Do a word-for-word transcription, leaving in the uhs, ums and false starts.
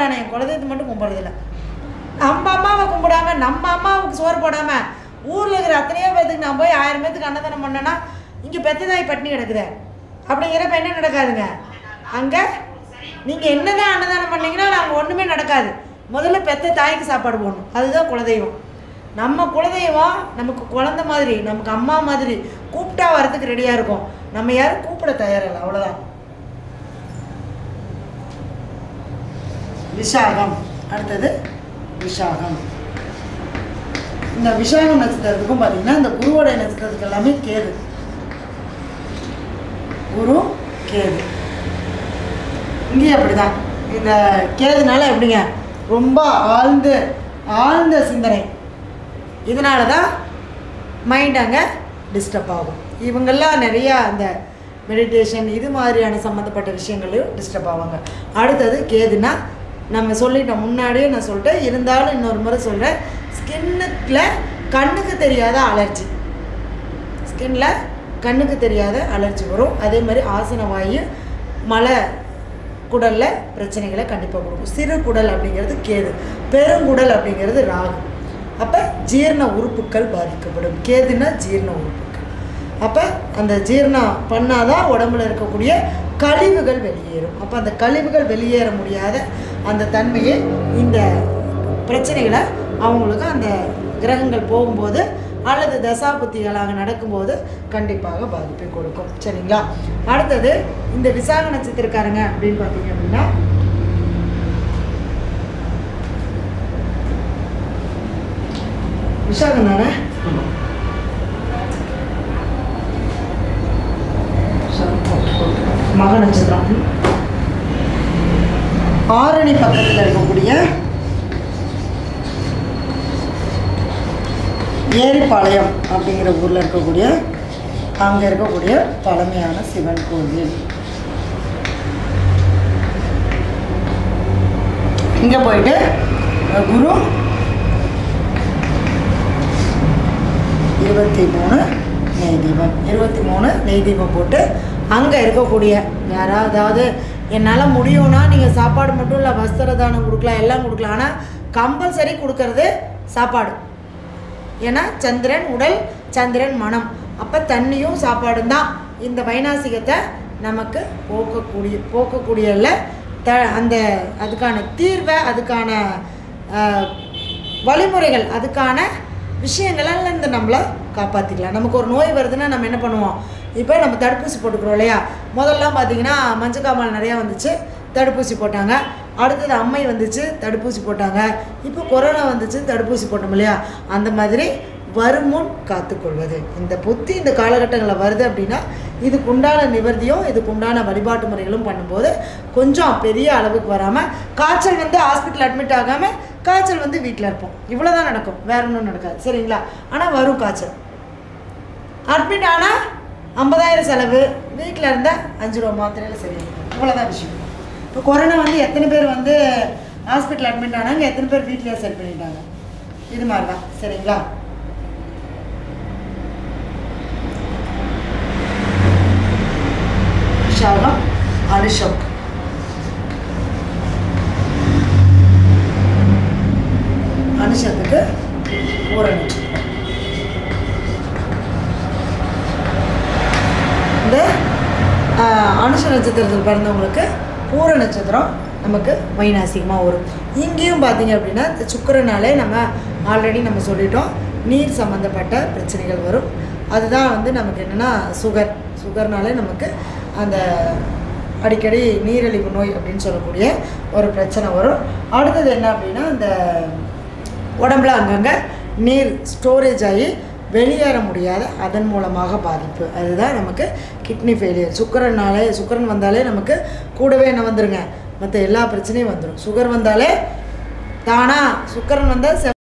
கும்பிட்றானே, என் குலதெய்வத்தை மட்டும் கும்பிட்றதில்ல. நம்ம அம்மாவை கும்பிடாமல் நம்ம அம்மாவுக்கு சோறு போடாமல் ஊரில் இருக்கிற அத்தனையோ பேர்த்துக்கு நான் போய் ஆயிரம் பேர்த்துக்கு அன்னதானம் பண்ணேன்னா இங்கே பெத்ததாய் பட்டினி கிடக்குது. அப்படிங்கிறப்ப என்ன நடக்காதுங்க? அங்கே நீங்கள் என்ன தான் அன்னதானம் பண்ணிங்கன்னா நாங்கள் ஒன்றுமே நடக்காது. முதல்ல பெத்த தாய்க்கு சாப்பாடு போடணும். அதுதான் குலதெய்வம். நம்ம குலதெய்வம் நமக்கு குழந்த மாதிரி, நமக்கு அம்மா மாதிரி கூப்பிட்டா வரதுக்கு ரெடியாக இருக்கும். நம்ம யாரும் கூப்பிட தயாரில்லை, அவ்வளோதான். விஷாகம். அடுத்தது விஷாகம். இந்த விஷாகம் நட்சத்திரத்துக்கும் பார்த்தீங்கன்னா இந்த குருவோடைய நட்சத்திரத்துக்கு எல்லாமே கேது. குரு கேது இங்கேயும் அப்படிதான். இந்த கேதுனால எப்படிங்க, ரொம்ப ஆழ்ந்த ஆழ்ந்த சிந்தனை. இதனால தான் மைண்ட் அங்கே டிஸ்டர்ப் ஆகும். இவங்கெல்லாம் நிறையா அந்த மெடிடேஷன் இது மாதிரியான சம்மந்தப்பட்ட விஷயங்களையும் டிஸ்டர்ப் ஆவாங்க. அடுத்தது கேதுன்னா நம்ம சொல்லிட்டோம், முன்னாடியே நான் சொல்லிட்டேன், இருந்தாலும் இன்னொரு முறை சொல்கிறேன். ஸ்கின்னுக்குள்ள கண்ணுக்கு தெரியாத அலர்ஜி, ஸ்கின்ல கண்ணுக்கு தெரியாத அலர்ஜி வரும். அதே மாதிரி ஆசன வாயு, மலை குடலில் பிரச்சனைகளை கண்டிப்பாக கொடுக்கும். சிறு குடல் அப்படிங்கிறது கேது, பெருங்குடல் அப்படிங்கிறது ராகு. அப்போ ஜீரண உறுப்புகள் பாதிக்கப்படும். கேதுன்னா ஜீரண உறுப்புகள். அப்போ அந்த ஜீரணம் பண்ணாதான் உடம்புல இருக்கக்கூடிய கழிவுகள் வெளியேறும். அப்போ அந்த கழிவுகள் வெளியேற முடியாத அந்த தன்மையை, இந்த பிரச்சனைகளை அவங்களுக்கு அந்த கிரகங்கள் போகும்போது அல்லது தசாபுத்திகளாக நடக்கும்போது கண்டிப்பாக பாதிப்பை கொடுக்கும். சரிங்களா? அடுத்தது இந்த விசாக நட்சத்திரக்காரங்க அப்படின்னு பார்த்தீங்க அப்படின்னா விசாகம் தானே, மக நட்சத்திரம். ஆரணி பக்கத்தில் இருக்கக்கூடிய ஏரிப்பாளையம் அப்படிங்கிற ஊரில் இருக்கக்கூடிய அங்கே இருக்கக்கூடிய பழமையான சிவன் கோவில். இங்கே போயிட்டு குரு இருபத்தி மூணு நெய் தீபம் இருபத்தி மூணு நெய் தீபம் போட்டு அங்கே இருக்கக்கூடிய யாராவது என்னால் முடியும்னா நீங்கள் சாப்பாடு மட்டும் இல்லை, வஸ்திர தானம் கொடுக்கலாம், எல்லாம் கொடுக்கலாம். ஆனால் கம்பல்சரி கொடுக்கறது சாப்பாடு. ஏன்னா சந்திரன் உடல், சந்திரன் மனம். அப்போ தண்ணியும் சாப்பாடும் தான் இந்த வைநாசிகத்தை நமக்கு போக்கக்கூடிய போக்கக்கூடிய த அந்த அதுக்கான தீர்வை, அதுக்கான வழிமுறைகள், அதுக்கான விஷயங்கள்லாம் இந்த நம்மளை காப்பாற்றிக்கலாம். நமக்கு ஒரு நோய் வருதுன்னா நம்ம என்ன பண்ணுவோம்? இப்போ நம்ம தடுப்பூசி போட்டுக்கிறோம் இல்லையா? முதல்லாம் பார்த்திங்கன்னா மஞ்சக்காமல் நிறையா வந்துச்சு, தடுப்பூசி போட்டாங்க. அடுத்தது அம்மை வந்துச்சு, தடுப்பூசி போட்டாங்க. இப்போ கொரோனா வந்துச்சு, தடுப்பூசி போட்டோம் இல்லையா? அந்த மாதிரி வருமுன் காத்துக்கொள்வது. இந்த புத்தி இந்த காலகட்டங்களில் வருது அப்படின்னா இதுக்குண்டான நிவர்த்தியும் இதுக்குண்டான வழிபாட்டு முறைகளும் பண்ணும்போது கொஞ்சம் பெரிய அளவுக்கு வராமல், காய்ச்சல் வந்து ஹாஸ்பிட்டல் அட்மிட் ஆகாமல் காய்ச்சல் வந்து வீட்டில் இருப்போம். இவ்வளோ தான் நடக்கும், வேற ஒன்றும் நடக்காது. சரிங்களா? ஆனால் வரும் காய்ச்சல், அட்மிட் ஆனால் ஐம்பதாயிரம் செலவு, வீட்டில் இருந்தால் அஞ்சு ரூபா மாத்திரையில் சரியாகும். இவ்வளோதான் விஷயம். இப்போ கொரோனா வந்து எத்தனை பேர் வந்து ஹாஸ்பிட்டல் அட்மிட் ஆனாங்க, எத்தனை பேர் வீட்டிலேயே சரி பண்ணிட்டாங்க. இது மாதிரி தான். சரிங்களா? விஷாகம், அனுஷம். அனுஷத்துக்கு பூர நட்சத்திரம். இந்த அனுஷ நட்சத்திரத்தில் பிறந்தவங்களுக்கு பூர நட்சத்திரம் நமக்கு வைநாசிகமாக வரும். இங்கேயும் பார்த்தீங்க அப்படின்னா இந்த சுக்கிரனாலே நம்ம ஆல்ரெடி நம்ம சொல்லிட்டோம், நீர் சம்மந்தப்பட்ட பிரச்சனைகள் வரும். அதுதான் வந்து நமக்கு என்னென்னா சுகர். சுகர்னாலே நமக்கு அந்த அடிக்கடி நீரிழிவு நோய் அப்படின்னு சொல்லக்கூடிய ஒரு பிரச்சனை வரும். அடுத்தது என்ன அப்படின்னா இந்த உடம்புல அங்கங்கே நீர் ஸ்டோரேஜ் ஆகி வெளியேற முடியாத, அதன் மூலமாக பாதிப்பு. அதுதான் நமக்கு கிட்னி ஃபெயிலியர். சுக்கரனாலே சுக்கரன் வந்தாலே நமக்கு கூடவே என்ன வந்துருங்க, மற்ற எல்லா பிரச்சனையும் வந்துடும். சுகர் வந்தாலே தானாக சுக்கரன் வந்தால்